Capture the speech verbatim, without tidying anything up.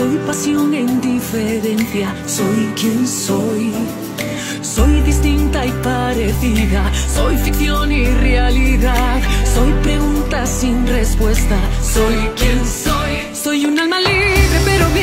Soy pasión e indiferencia, soy quien soy. Soy distinta y parecida, soy ficción y realidad. Soy pregunta sin respuesta, soy quien soy. Soy un alma libre pero